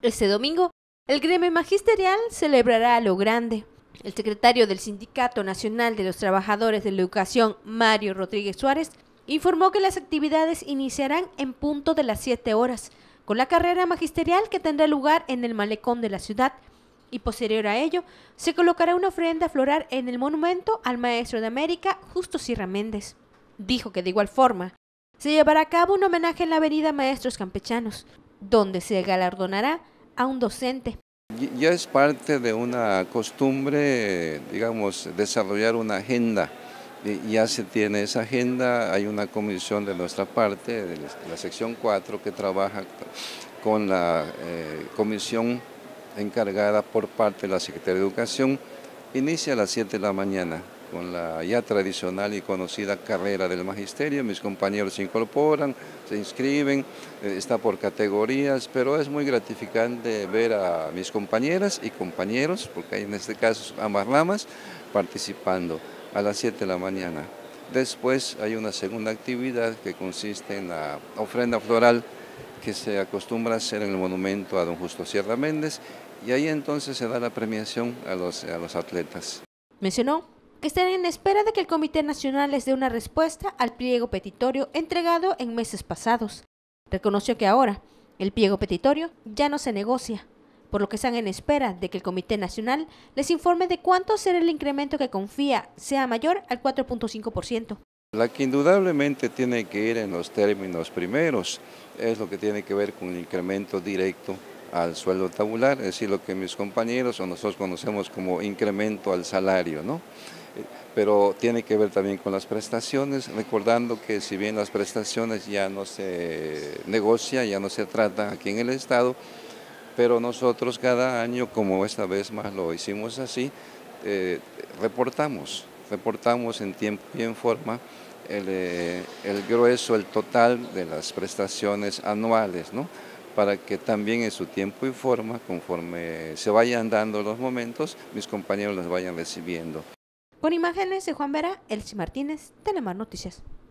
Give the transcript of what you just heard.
Este domingo, el gremio magisterial celebrará a lo grande. El secretario del Sindicato Nacional de los Trabajadores de la Educación, Mario Rodríguez Suárez, informó que las actividades iniciarán en punto de las 7 horas, con la carrera magisterial que tendrá lugar en el malecón de la ciudad, y posterior a ello, se colocará una ofrenda floral en el monumento al Maestro de América, Justo Sierra Méndez. Dijo que de igual forma, se llevará a cabo un homenaje en la avenida Maestros Campechanos, donde se galardonará a un docente. Ya es parte de una costumbre, digamos, desarrollar una agenda. Ya se tiene esa agenda, hay una comisión de nuestra parte, de la sección 4, que trabaja con la comisión encargada por parte de la Secretaría de Educación. Inicia a las 7 de la mañana con la ya tradicional y conocida carrera del magisterio. Mis compañeros se incorporan, se inscriben, está por categorías, pero es muy gratificante ver a mis compañeras y compañeros, porque hay en este caso ambas ramas, participando a las 7 de la mañana. Después hay una segunda actividad que consiste en la ofrenda floral que se acostumbra a hacer en el monumento a don Justo Sierra Méndez, y ahí entonces se da la premiación a los atletas. Mencionó que están en espera de que el Comité Nacional les dé una respuesta al pliego petitorio entregado en meses pasados. Reconoció que ahora el pliego petitorio ya no se negocia, por lo que están en espera de que el Comité Nacional les informe de cuánto será el incremento que confía sea mayor al 4.5%. La que indudablemente tiene que ir en los términos primeros es lo que tiene que ver con el incremento directo al sueldo tabular, es decir, lo que mis compañeros o nosotros conocemos como incremento al salario, ¿no? Pero tiene que ver también con las prestaciones, recordando que si bien las prestaciones ya no se negocia, ya no se trata aquí en el Estado, pero nosotros cada año, como esta vez más lo hicimos así, reportamos en tiempo y en forma el grueso, el total de las prestaciones anuales, ¿no? Para que también en su tiempo y forma, conforme se vayan dando los momentos, mis compañeros las vayan recibiendo. Con imágenes de Juan Vera, Elsie Martínez, Telemar Noticias.